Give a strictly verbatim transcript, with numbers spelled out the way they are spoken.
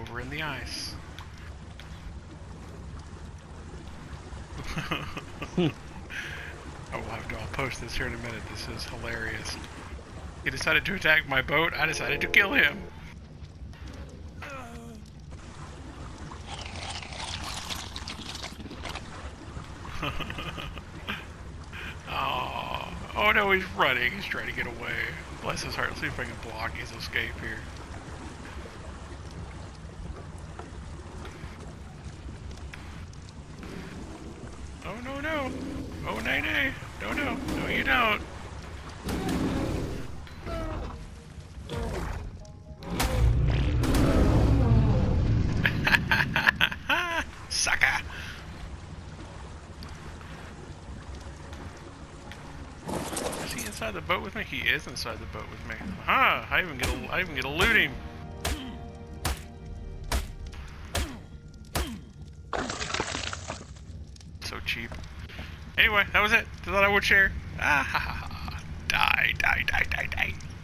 over in the ice. Oh, we'll have to. I'll post this here in a minute. This is hilarious. He decided to attack my boat. I decided to kill him. Oh, oh no, he's running. He's trying to get away. Bless his heart. Let's see if I can block his escape here. Oh no no! Oh nay nay! No no! No you don't! Sucker! Is he inside the boat with me? He is inside the boat with me. Ah! I even get a, I even get to loot him. So cheap. Anyway, that was it. Thought I would share. Ah ha ha ha. Die, die, die, die, die.